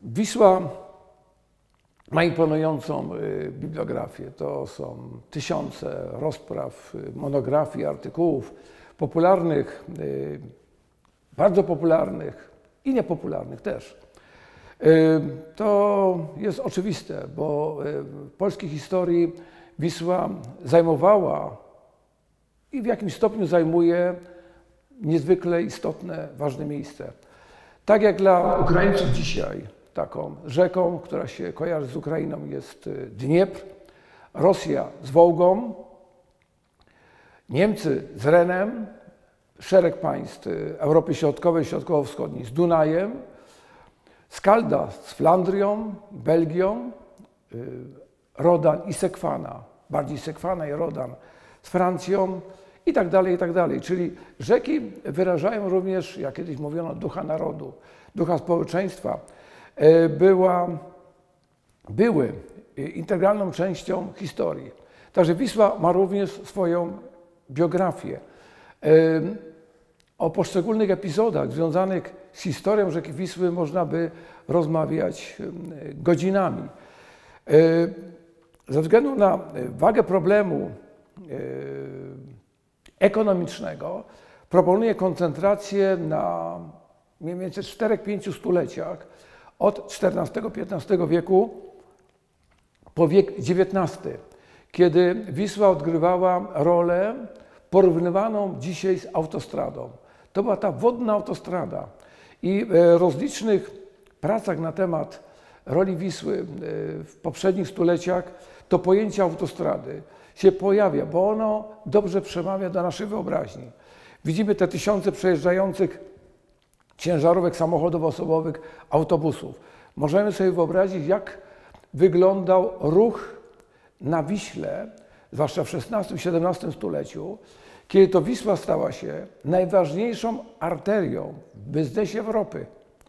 Wisła ma imponującą bibliografię. To są tysiące rozpraw, monografii, artykułów popularnych, bardzo popularnych i niepopularnych też. To jest oczywiste, bo w polskiej historii Wisła zajmowała i w jakimś stopniu zajmuje niezwykle istotne, ważne miejsce. Tak jak dla Ukraińców dzisiaj taką rzeką, która się kojarzy z Ukrainą, jest Dniepr, Rosja z Wołgą, Niemcy z Renem, szereg państw Europy Środkowej, Środkowo-Wschodniej z Dunajem, Skalda z Flandrią, Belgią, Rodan i Sekwana, bardziej Sekwana i Rodan z Francją i tak dalej, i tak dalej. Czyli rzeki wyrażają również, jak kiedyś mówiono, ducha narodu, ducha społeczeństwa. Były integralną częścią historii. Także Wisła ma również swoją biografię. O poszczególnych epizodach związanych z historią rzeki Wisły można by rozmawiać godzinami. Ze względu na wagę problemu ekonomicznego proponuję koncentrację na mniej więcej 4-5 stuleciach od XIV-XV wieku po wiek XIX, kiedy Wisła odgrywała rolę porównywaną dzisiaj z autostradą. To była ta wodna autostrada i w rozlicznych pracach na temat roli Wisły w poprzednich stuleciach to pojęcie autostrady się pojawia, bo ono dobrze przemawia do naszej wyobraźni. Widzimy te tysiące przejeżdżających ciężarówek, samochodów osobowych, autobusów. Możemy sobie wyobrazić, jak wyglądał ruch na Wiśle, zwłaszcza w XVI-XVII stuleciu, kiedy to Wisła stała się najważniejszą arterią w biznesie Europy.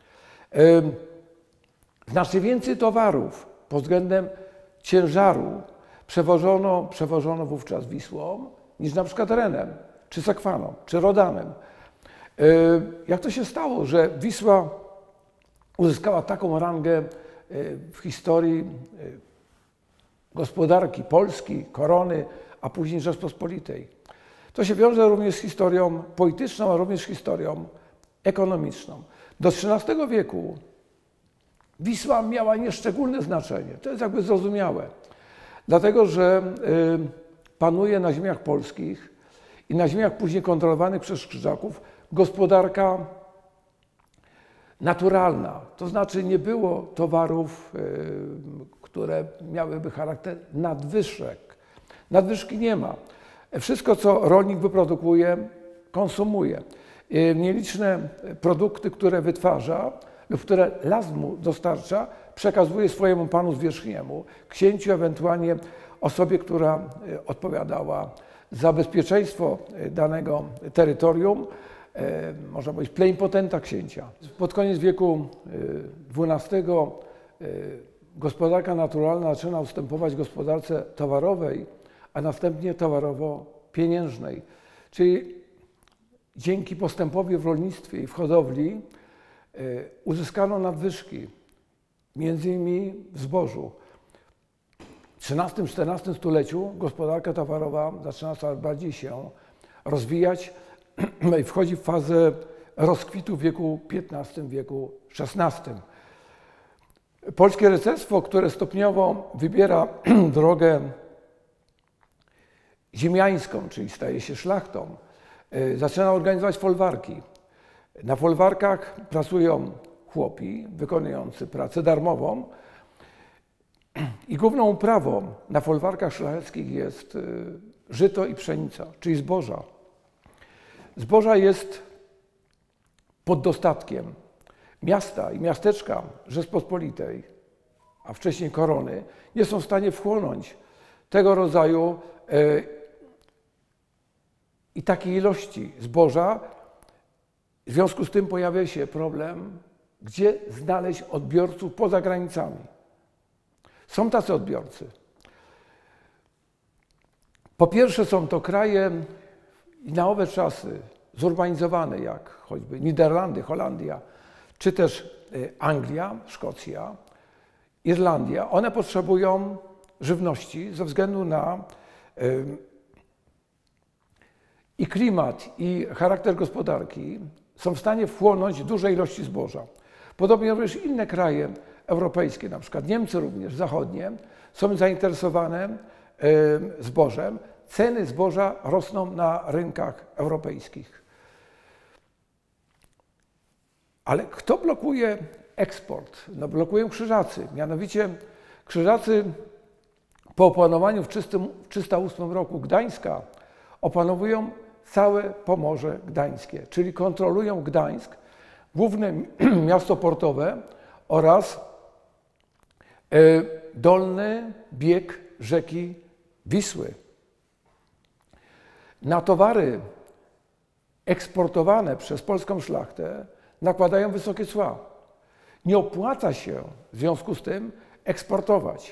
Znacznie więcej towarów pod względem ciężaru przewożono wówczas Wisłą niż na przykład Renem, czy Sekwaną, czy Rodanem. Jak to się stało, że Wisła uzyskała taką rangę w historii gospodarki Polski, Korony, a później Rzeczpospolitej? To się wiąże również z historią polityczną, a również z historią ekonomiczną. Do XIII wieku Wisła miała nieszczególne znaczenie. To jest jakby zrozumiałe. Dlatego, że panuje na ziemiach polskich i na ziemiach później kontrolowanych przez Krzyżaków gospodarka naturalna. To znaczy nie było towarów, które miałyby charakter nadwyżek. Nadwyżki nie ma. Wszystko, co rolnik wyprodukuje, konsumuje. Nieliczne produkty, które wytwarza lub które las mu dostarcza, przekazuje swojemu panu zwierzchniemu, księciu, ewentualnie osobie, która odpowiadała za bezpieczeństwo danego terytorium, można powiedzieć plenipotenta księcia. Pod koniec wieku XII gospodarka naturalna zaczyna ustępować gospodarce towarowej, a następnie towarowo-pieniężnej. Czyli dzięki postępowi w rolnictwie i w hodowli uzyskano nadwyżki, między innymi w zbożu. W XIII-XIV stuleciu gospodarka towarowa zaczyna coraz bardziej się rozwijać i wchodzi w fazę rozkwitu w wieku XV, wieku XVI. Polskie rycerstwo, które stopniowo wybiera drogę ziemiańską, czyli staje się szlachtą, zaczyna organizować folwarki. Na folwarkach pracują chłopi wykonujący pracę darmową i główną uprawą na folwarkach szlacheckich jest żyto i pszenica, czyli zboża. Zboża jest pod dostatkiem. Miasta i miasteczka Rzeczpospolitej, a wcześniej korony, nie są w stanie wchłonąć tego rodzaju i takiej ilości zboża. W związku z tym pojawia się problem, gdzie znaleźć odbiorców poza granicami. Są tacy odbiorcy. Po pierwsze są to kraje i na owe czasy zurbanizowane, jak choćby Niderlandy, Holandia, czy też Anglia, Szkocja, Irlandia, one potrzebują żywności ze względu na i klimat, i charakter gospodarki, są w stanie wchłonąć duże ilości zboża. Podobnie również inne kraje europejskie, na przykład Niemcy również zachodnie, są zainteresowane zbożem. Ceny zboża rosną na rynkach europejskich. Ale kto blokuje eksport? No blokują Krzyżacy. Mianowicie Krzyżacy po opanowaniu w 308 roku Gdańska opanowują całe Pomorze Gdańskie, czyli kontrolują Gdańsk, główne miasto portowe oraz dolny bieg rzeki Wisły. Na towary eksportowane przez polską szlachtę nakładają wysokie cła. Nie opłaca się w związku z tym eksportować.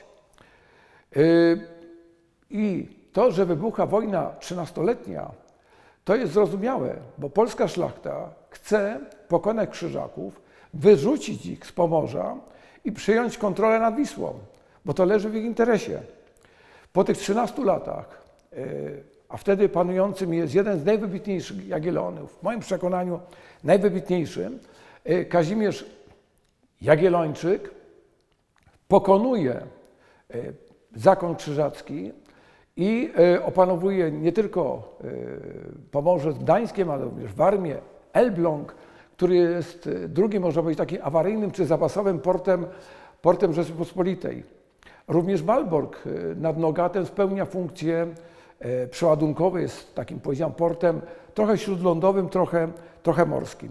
I to, że wybucha wojna 13-letnia, to jest zrozumiałe, bo polska szlachta chce pokonać Krzyżaków, wyrzucić ich z Pomorza i przyjąć kontrolę nad Wisłą, bo to leży w ich interesie. Po tych 13 latach, a wtedy panującym jest jeden z najwybitniejszych Jagiellonów, w moim przekonaniu najwybitniejszym, Kazimierz Jagiellończyk, pokonuje zakon krzyżacki i opanowuje nie tylko Pomorze z Gdańskiem, ale również Warmię, Elbląg, który jest drugim, można powiedzieć, takim awaryjnym czy zapasowym portem Rzeczypospolitej. Również Malbork nad Nogatem spełnia funkcję przeładunkowe, jest takim, powiedziałem, portem trochę śródlądowym, trochę morskim.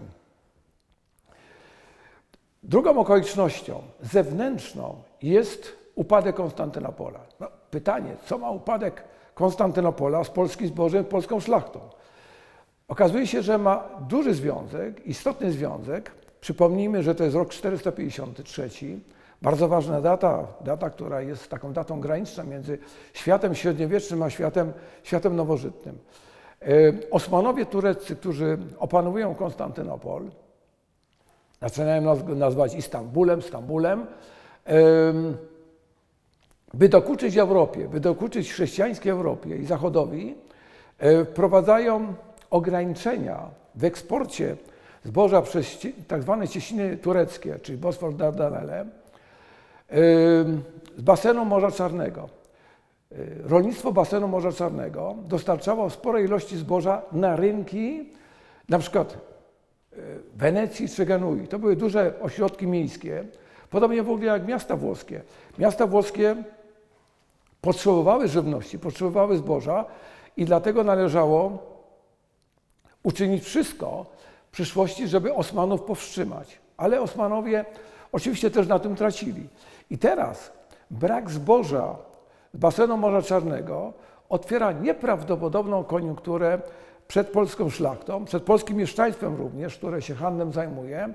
Drugą okolicznością zewnętrzną jest upadek Konstantynopola. No, pytanie, co ma upadek Konstantynopola z polskim zbożem, polską szlachtą? Okazuje się, że ma duży związek, istotny związek. Przypomnijmy, że to jest rok 453, bardzo ważna data, która jest taką datą graniczną między światem średniowiecznym a światem nowożytnym. Osmanowie tureccy, którzy opanowują Konstantynopol, zaczynają nazwać Stambulem, by dokuczyć Europie, by dokuczyć chrześcijańskiej Europie i Zachodowi, wprowadzają ograniczenia w eksporcie zboża przez tak zwane cieśniny tureckie, czyli Bosfor, Dardanelle, z basenu Morza Czarnego. Rolnictwo basenu Morza Czarnego dostarczało spore ilości zboża na rynki, na przykład Wenecji czy Genui. To były duże ośrodki miejskie, podobnie w ogóle jak miasta włoskie. Miasta włoskie potrzebowały żywności, potrzebowały zboża i dlatego należało uczynić wszystko w przyszłości, żeby Osmanów powstrzymać. Ale Osmanowie oczywiście też na tym tracili. I teraz brak zboża z basenu Morza Czarnego otwiera nieprawdopodobną koniunkturę przed polską szlachtą, przed polskim mieszczaństwem również, które się handlem zajmuje.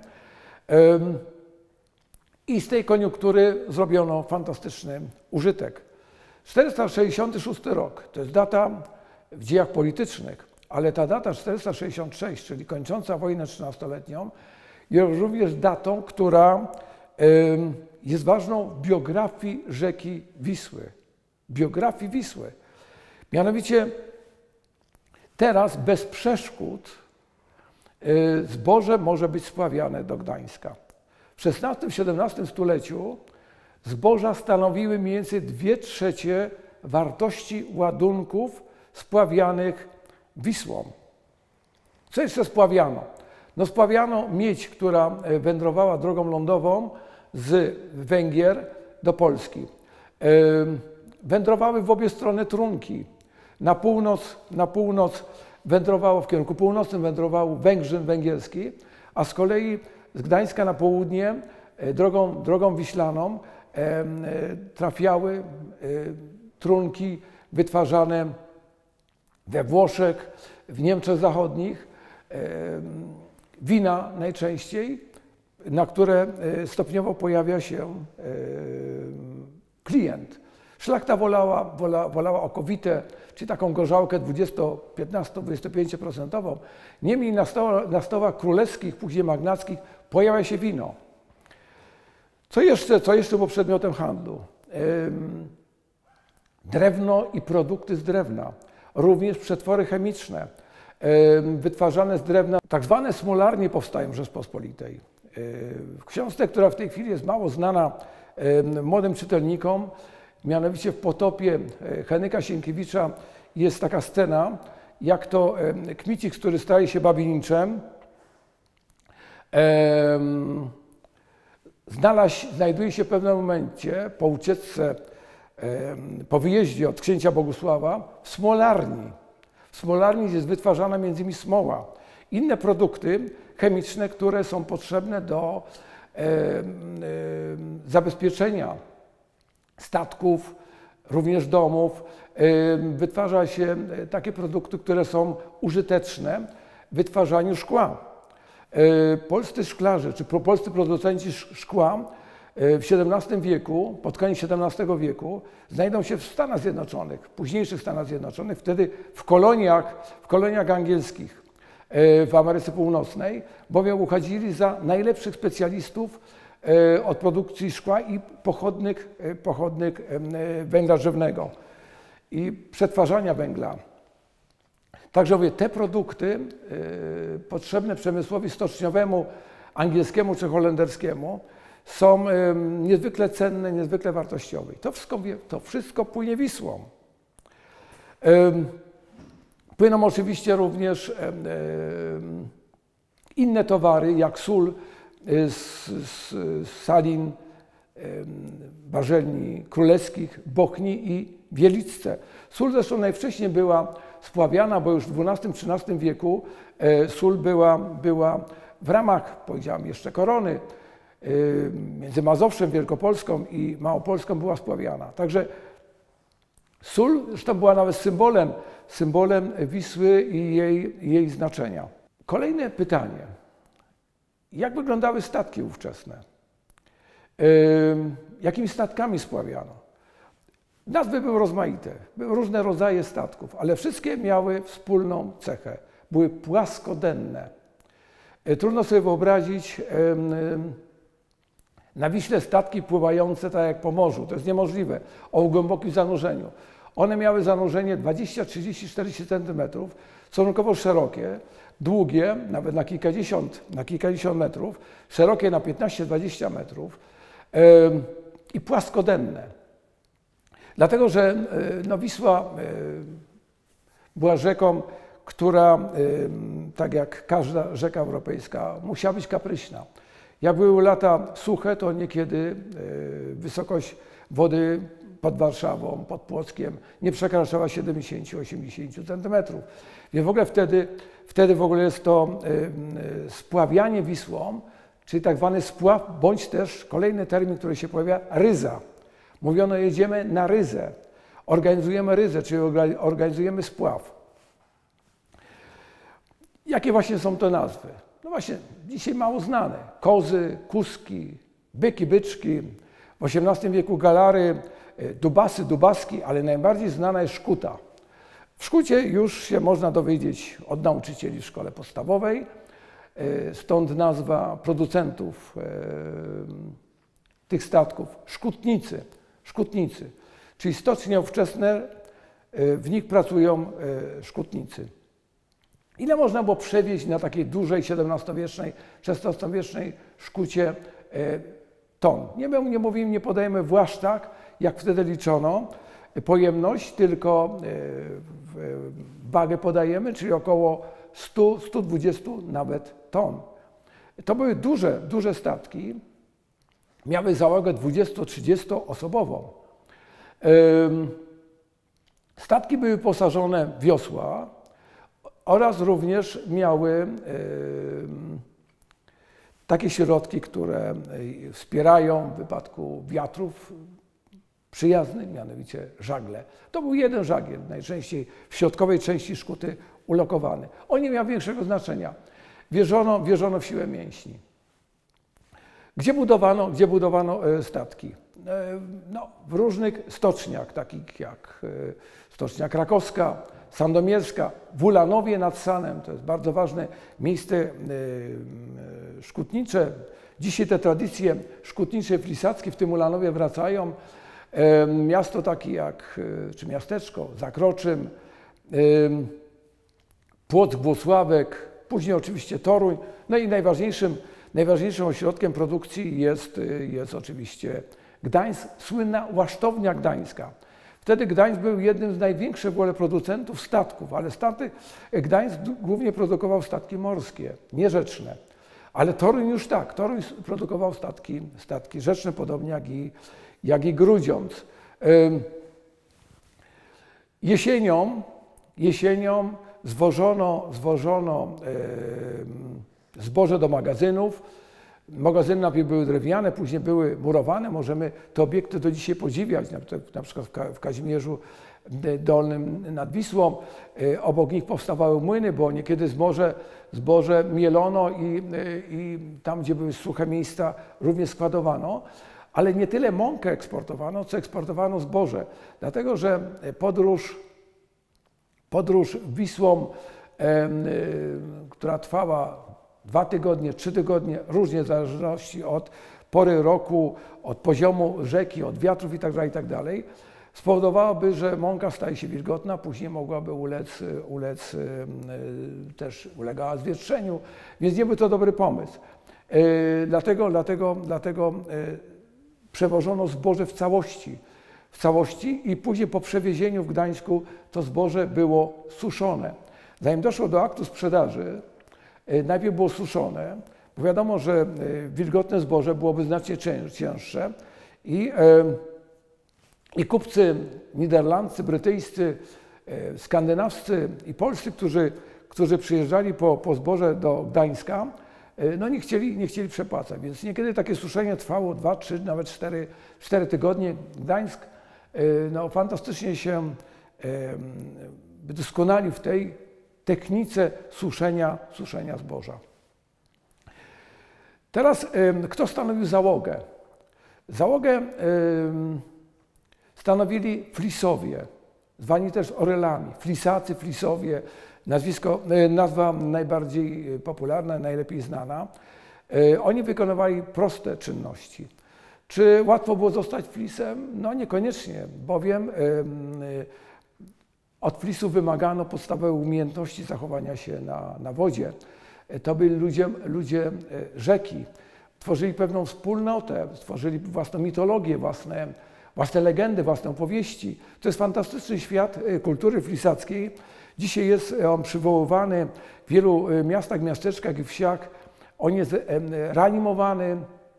I z tej koniunktury zrobiono fantastyczny użytek. 466 rok to jest data w dziejach politycznych, ale ta data 466, czyli kończąca wojnę 13-letnią, jest również datą, która jest ważną w biografii rzeki Wisły. Biografii Wisły. Mianowicie teraz bez przeszkód zboże może być spławiane do Gdańska. W XVI-XVII stuleciu zboża stanowiły mniej więcej 2/3 wartości ładunków spławianych Wisłą. Co jeszcze spławiano? No spławiano miedź, która wędrowała drogą lądową z Węgier do Polski. Wędrowały w obie strony trunki. Na północ wędrowało, w kierunku północnym wędrował Węgrzyn węgierski, a z kolei z Gdańska na południe drogą wiślaną trafiały trunki wytwarzane we Włoszech, w Niemczech Zachodnich, wina najczęściej, na które stopniowo pojawia się klient. Szlachta wolała okowite czy taką gorzałkę 15-25%. Niemniej na stołach królewskich, później magnackich pojawia się wino. Co jeszcze było przedmiotem handlu? Drewno i produkty z drewna, również przetwory chemiczne, wytwarzane z drewna. Tak zwane smolarnie powstają w Rzeczpospolitej. W książce, która w tej chwili jest mało znana młodym czytelnikom, mianowicie w Potopie Henryka Sienkiewicza jest taka scena, jak to Kmiciks, który staje się babieniczem, znajduje się w pewnym momencie po ucieczce, po wyjeździe od księcia Bogusława w smolarni. W smolarni jest wytwarzana między innymi smoła. Inne produkty chemiczne, które są potrzebne do zabezpieczenia statków, również domów. Wytwarza się takie produkty, które są użyteczne w wytwarzaniu szkła. Polscy szklarze, czy polscy producenci szkła w XVII wieku, pod koniec XVII wieku, znajdą się w Stanach Zjednoczonych, w późniejszych Stanach Zjednoczonych, wtedy w koloniach angielskich w Ameryce Północnej, bowiem uchodzili za najlepszych specjalistów od produkcji szkła i pochodnych węgla drzewnego i przetwarzania węgla. Także mówię, te produkty potrzebne przemysłowi stoczniowemu, angielskiemu czy holenderskiemu są niezwykle cenne, niezwykle wartościowe. To wszystko płynie Wisłą. Płyną oczywiście również inne towary, jak sól z salin, barzelni królewskich, Bochni i Wielicce. Sól zresztą najwcześniej była spławiana, bo już w XII-XIII wieku sól była w ramach, powiedziałem, jeszcze korony, między Mazowszem, Wielkopolską i Małopolską była spławiana. Także sól zresztą była nawet symbolem Wisły i jej znaczenia. Kolejne pytanie. Jak wyglądały statki ówczesne? Jakimi statkami spławiano? Nazwy były rozmaite, były różne rodzaje statków, ale wszystkie miały wspólną cechę. Były płaskodenne. Trudno sobie wyobrazić na Wiśle statki pływające tak jak po morzu. To jest niemożliwe, o głębokim zanurzeniu. One miały zanurzenie 20, 30, 40 cm, stosunkowo szerokie, długie, nawet na kilkadziesiąt metrów, szerokie na 15-20 metrów i płaskodenne. Dlatego, że Wisła była rzeką, która, tak jak każda rzeka europejska, musiała być kapryśna. Jak były lata suche, to niekiedy wysokość wody pod Warszawą, pod Płockiem nie przekraczała 70-80 cm. Więc w ogóle wtedy w ogóle jest to spławianie Wisłą, czyli tak zwany spław, bądź też kolejny termin, który się pojawia, ryza. Mówiono, jedziemy na ryzę, organizujemy ryzę, czyli organizujemy spław. Jakie właśnie są to nazwy? No właśnie, dzisiaj mało znane. Kozy, kuski, byki, byczki, w XVIII wieku galary, dubasy, dubaski, ale najbardziej znana jest szkuta. W szkucie już się można dowiedzieć od nauczycieli w szkole podstawowej, stąd nazwa producentów tych statków, szkutnicy, czyli stocznie ówczesne, w nich pracują szkutnicy. Ile można było przewieźć na takiej dużej XVII-wiecznej, XVI-wiecznej szkucie ton? Nie podajemy właszczak, jak wtedy liczono pojemność, tylko wagę podajemy, czyli około 100-120 nawet ton. To były duże statki, miały załogę 20-30 osobową. Statki były wyposażone w wiosła oraz również miały takie środki, które wspierają w wypadku wiatrów przyjaznych, mianowicie żagle. To był jeden żagiel, najczęściej w środkowej części szkuty ulokowany. On nie miał większego znaczenia. Wierzono w siłę mięśni. Gdzie budowano statki? w różnych stoczniach, takich jak Stocznia Krakowska, Sandomierska, w Ulanowie nad Sanem, to jest bardzo ważne miejsce szkutnicze. Dzisiaj te tradycje szkutnicze flisackie w tym Ulanowie wracają. Miasto takie jak, czy miasteczko, Zakroczym, Płock, Włocławek, później oczywiście Toruń, no i najważniejszym ośrodkiem produkcji jest oczywiście Gdańsk, słynna Łasztownia Gdańska. Wtedy Gdańsk był jednym z największych w ogóle producentów statków, ale Gdańsk głównie produkował statki morskie, nie rzeczne. Ale Toruń już tak, Toruń produkował statki rzeczne, podobnie jak i Grudziądz. Jesienią zwożono zboże do magazynów. Magazyny najpierw były drewniane, później były murowane. Możemy te obiekty do dzisiaj podziwiać, na przykład w Kazimierzu Dolnym nad Wisłą. Obok nich powstawały młyny, bo niekiedy zboże mielono i tam, gdzie były suche miejsca, również składowano. Ale nie tyle mąkę eksportowano, co eksportowano zboże. Dlatego, że podróż Wisłą, która trwała 2 tygodnie, 3 tygodnie, różnie w zależności od pory roku, od poziomu rzeki, od wiatrów itd., spowodowałoby, że mąka staje się wilgotna, później mogłaby też ulegała zwietrzeniu, więc nie był to dobry pomysł. Dlatego przewożono zboże w całości i później po przewiezieniu w Gdańsku to zboże było suszone. Zanim doszło do aktu sprzedaży, najpierw było suszone, bo wiadomo, że wilgotne zboże byłoby znacznie cięższe i kupcy niderlandzcy, brytyjscy, skandynawscy i polscy, którzy przyjeżdżali po zboże do Gdańska, no nie chcieli przepłacać, więc niekiedy takie suszenie trwało 2, 3, nawet 4 tygodnie. Gdańsk fantastycznie się doskonalił w tej technice suszenia zboża. Teraz kto stanowił załogę? Załogę stanowili flisowie, zwani też orelami. Flisacy, flisowie, nazwa najbardziej popularna, najlepiej znana. Oni wykonywali proste czynności. Czy łatwo było zostać flisem? No niekoniecznie, bowiem od flisów wymagano podstawowe umiejętności zachowania się na wodzie. To byli ludzie rzeki. Tworzyli pewną wspólnotę, stworzyli własną mitologię, własne legendy, własne opowieści. To jest fantastyczny świat kultury flisackiej. Dzisiaj jest on przywoływany w wielu miastach, miasteczkach i wsiach. On jest reanimowany.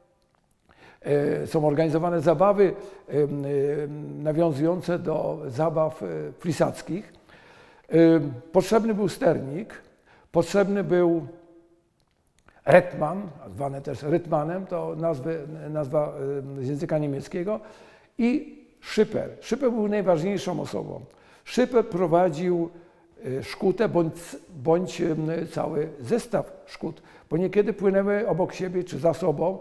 Są organizowane zabawy nawiązujące do zabaw flisackich. Potrzebny był sternik, potrzebny był retman, zwany też rytmanem, to nazwa z języka niemieckiego, i szyper. Szyper był najważniejszą osobą. Szyper prowadził szkutę bądź cały zestaw szkód, bo niekiedy płynęły obok siebie czy za sobą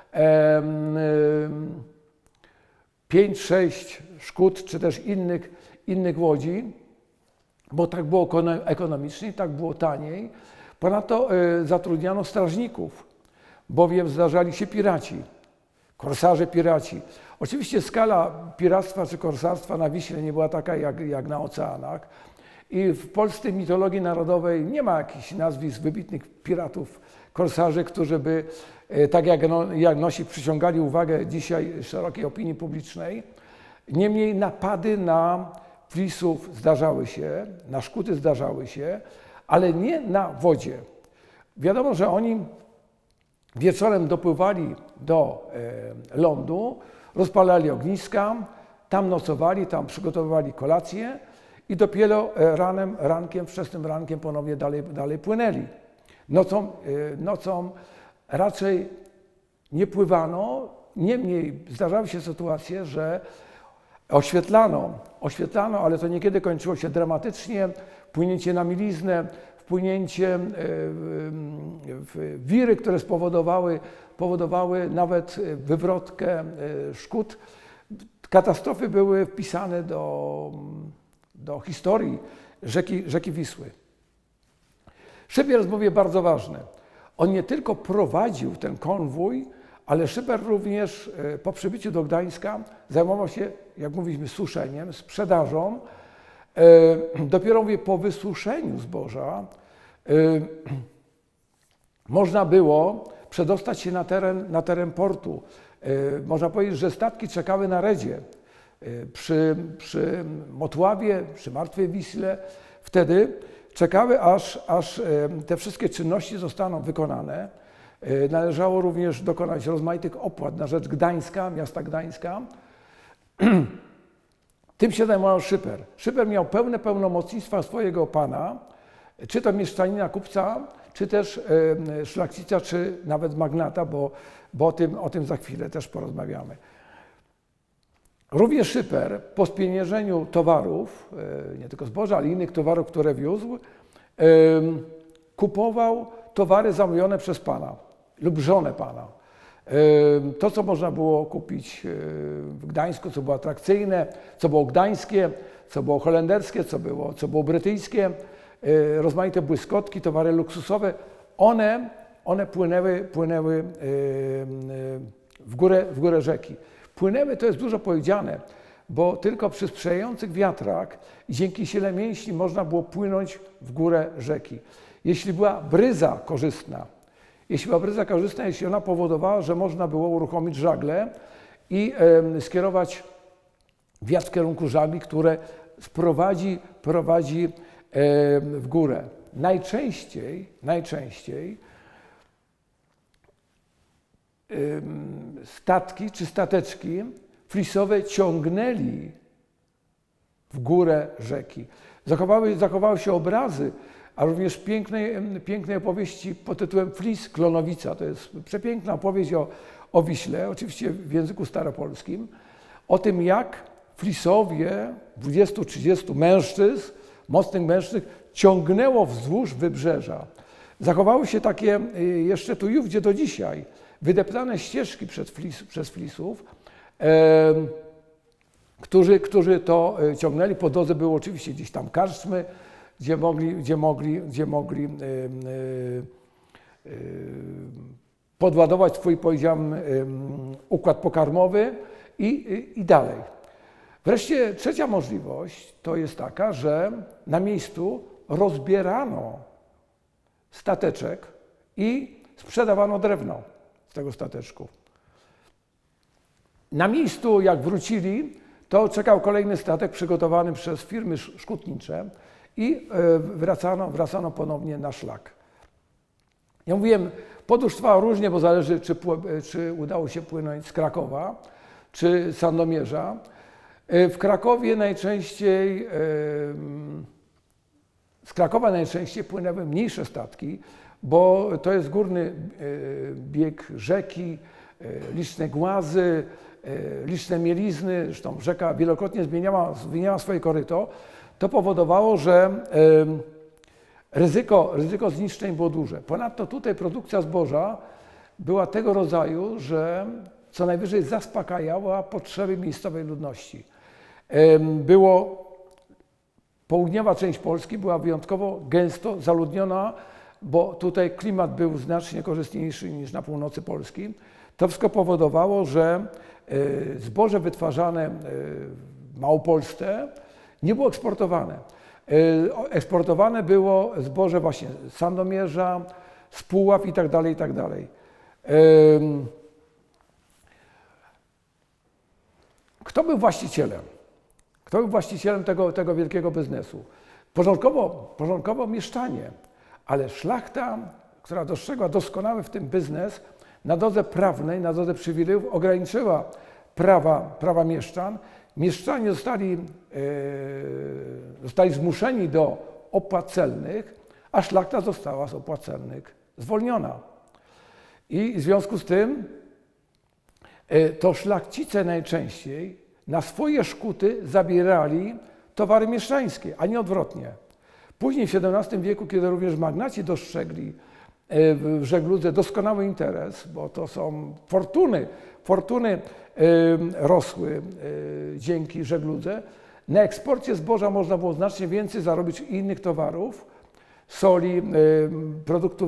5-6 szkód, czy też innych łodzi, bo tak było ekonomiczniej, tak było taniej. Ponadto zatrudniano strażników, bowiem zdarzali się piraci, korsarze piraci. Oczywiście skala piractwa czy korsarstwa na Wiśle nie była taka jak na oceanach. I w polskiej mitologii narodowej nie ma jakichś nazwisk wybitnych piratów, korsarzy, którzy by, tak jak nosi, przyciągali uwagę dzisiaj szerokiej opinii publicznej. Niemniej napady na flisów zdarzały się, na szkuty zdarzały się, ale nie na wodzie. Wiadomo, że oni wieczorem dopływali do lądu, rozpalali ogniska, tam nocowali, tam przygotowywali kolację i dopiero wczesnym rankiem ponownie dalej płynęli. Nocą raczej nie pływano, niemniej zdarzały się sytuacje, że oświetlano, ale to niekiedy kończyło się dramatycznie, wpłynięcie na mieliznę, wpłynięcie w wiry, które powodowały nawet wywrotkę szkód. Katastrofy były wpisane do historii rzeki Wisły. Szyper jest, mówię, bardzo ważny. On nie tylko prowadził ten konwój, ale Szyper również po przybyciu do Gdańska zajmował się, jak mówiliśmy, suszeniem, sprzedażą. Dopiero, mówię, po wysuszeniu zboża można było przedostać się na teren portu. Można powiedzieć, że statki czekały na redzie przy Motławie, przy Martwej Wiśle. Wtedy czekały, aż te wszystkie czynności zostaną wykonane. Należało również dokonać rozmaitych opłat na rzecz Gdańska, miasta Gdańska. Tym się zajmował Szyper. Szyper miał pełne pełnomocnictwa swojego pana, czy to mieszczanina, kupca, czy też szlachcica, czy nawet magnata, bo o tym za chwilę też porozmawiamy. Również Szyper po spieniężeniu towarów, nie tylko zboża, ale innych towarów, które wiózł, kupował towary zamówione przez pana lub żonę pana. To, co można było kupić w Gdańsku, co było atrakcyjne, co było gdańskie, co było holenderskie, co było brytyjskie, rozmaite błyskotki, towary luksusowe, one płynęły w górę rzeki. Płynęły, to jest dużo powiedziane, bo tylko przy sprzyjających wiatrach i dzięki sile mięśni można było płynąć w górę rzeki. Jeśli była bryza korzystna, jeśli ona powodowała, że można było uruchomić żagle i skierować wiatr w kierunku żagli, które prowadzi w górę. Najczęściej statki czy stateczki flisowe ciągnęli w górę rzeki. Zachowały się obrazy, a również pięknej opowieści pod tytułem Flis Klonowica. To jest przepiękna opowieść o Wiśle, oczywiście w języku staropolskim, o tym, jak flisowie, 20-30 mężczyzn, mocnych mężczyzn, ciągnęło wzdłuż wybrzeża. Zachowały się takie jeszcze tu i ówdzie do dzisiaj wydeptane ścieżki przez flisów, którzy to ciągnęli. Po drodze były oczywiście gdzieś tam karczmy, gdzie mogli podładować swój, powiedziałem, układ pokarmowy i dalej. Wreszcie trzecia możliwość to jest taka, że na miejscu rozbierano stateczek i sprzedawano drewno z tego stateczku. Na miejscu, jak wrócili, to czekał kolejny statek przygotowany przez firmy szkutnicze i wracano ponownie na szlak. Ja mówiłem, podróż trwała różnie, bo zależy, czy udało się płynąć z Krakowa, czy z Sandomierza. W Krakowie z Krakowa najczęściej płynęły mniejsze statki, bo to jest górny bieg rzeki, liczne głazy, liczne mielizny, zresztą rzeka wielokrotnie zmieniała swoje koryto. To powodowało, że ryzyko zniszczeń było duże. Ponadto tutaj produkcja zboża była tego rodzaju, że co najwyżej zaspokajała potrzeby miejscowej ludności. Południowa część Polski była wyjątkowo gęsto zaludniona, bo tutaj klimat był znacznie korzystniejszy niż na północy Polski. To wszystko powodowało, że zboże wytwarzane w Małopolsce nie było eksportowane. Eksportowane było zboże właśnie z Sandomierza, z Puław i tak dalej, i tak dalej. Kto był właścicielem? Kto był właścicielem tego wielkiego biznesu? Porządkowo mieszczanie, ale szlachta, która dostrzegła doskonały w tym biznes, na drodze prawnej, na drodze przywilejów ograniczyła prawa mieszczan. Mieszczanie zostali zmuszeni do opłat celnych, a szlachta została z opłat celnych zwolniona. I w związku z tym to szlachcice najczęściej na swoje szkuty zabierali towary mieszczańskie, a nie odwrotnie. Później w XVII wieku, kiedy również magnaci dostrzegli w żegludze doskonały interes, bo to są fortuny rosły dzięki żegludze. Na eksporcie zboża można było znacznie więcej zarobić innych towarów, soli, produktów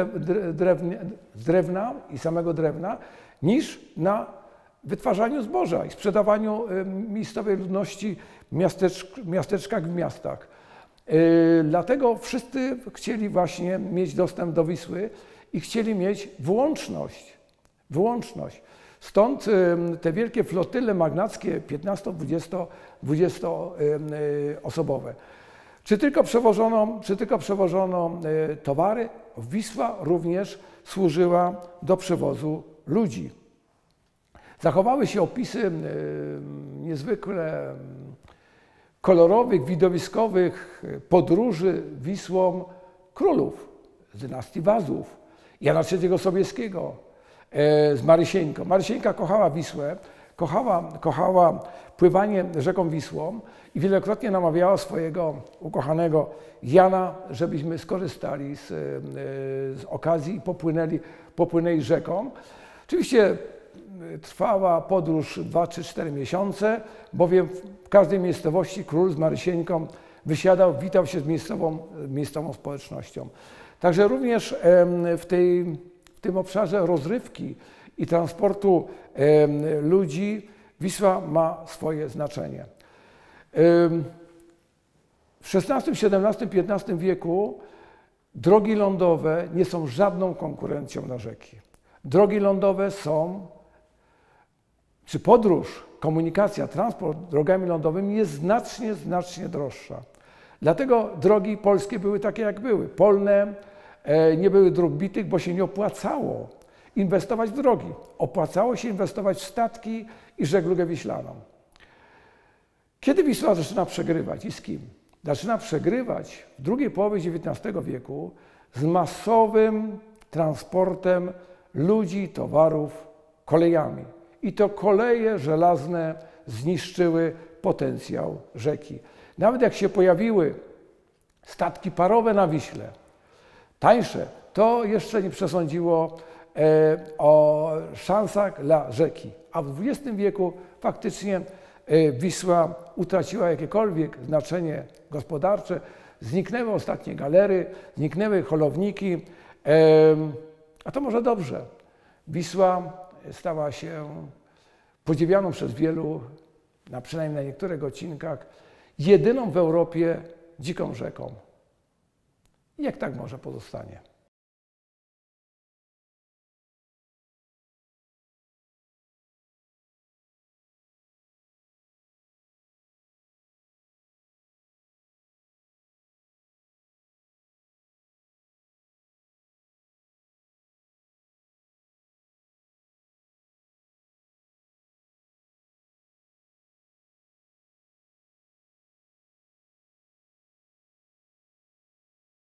z drewna i samego drewna, niż na wytwarzaniu zboża i sprzedawaniu miejscowej ludności w miasteczkach, w miastach. Dlatego wszyscy chcieli właśnie mieć dostęp do Wisły i chcieli mieć wyłączność. Stąd te wielkie flotyle magnackie 15-20 osobowe. Czy tylko przewożono towary? Wisła również służyła do przewozu ludzi. Zachowały się opisy niezwykle kolorowych, widowiskowych podróży Wisłą królów z dynastii Wazów, Jana III Sobieskiego, z Marysieńką. Marysieńka kochała Wisłę, kochała pływanie rzeką Wisłą i wielokrotnie namawiała swojego ukochanego Jana, żebyśmy skorzystali z okazji i popłynęli rzeką. Oczywiście trwała podróż 2, 3, 4 miesiące, bowiem w każdej miejscowości król z Marysieńką wysiadał, witał się z miejscową społecznością. Także również w tym obszarze rozrywki i transportu ludzi Wisła ma swoje znaczenie. W XVI, XVII, XV wieku drogi lądowe nie są żadną konkurencją na rzeki. Drogi lądowe są, czy podróż, komunikacja, transport drogami lądowymi jest znacznie droższa. Dlatego drogi polskie były takie, jak były. Polne, nie były dróg bitych, bo się nie opłacało inwestować w drogi. Opłacało się inwestować w statki i żeglugę wiślaną. Kiedy Wisła zaczyna przegrywać i z kim? Zaczyna przegrywać w drugiej połowie XIX wieku z masowym transportem ludzi, towarów kolejami. I to koleje żelazne zniszczyły potencjał rzeki. Nawet jak się pojawiły statki parowe na Wiśle, tańsze, to jeszcze nie przesądziło o szansach dla rzeki. A w XX wieku faktycznie Wisła utraciła jakiekolwiek znaczenie gospodarcze, zniknęły ostatnie galery, zniknęły holowniki, a to może dobrze. Wisła stała się podziwianą przez wielu, przynajmniej na niektórych odcinkach, jedyną w Europie dziką rzeką. I jak tak może pozostanie?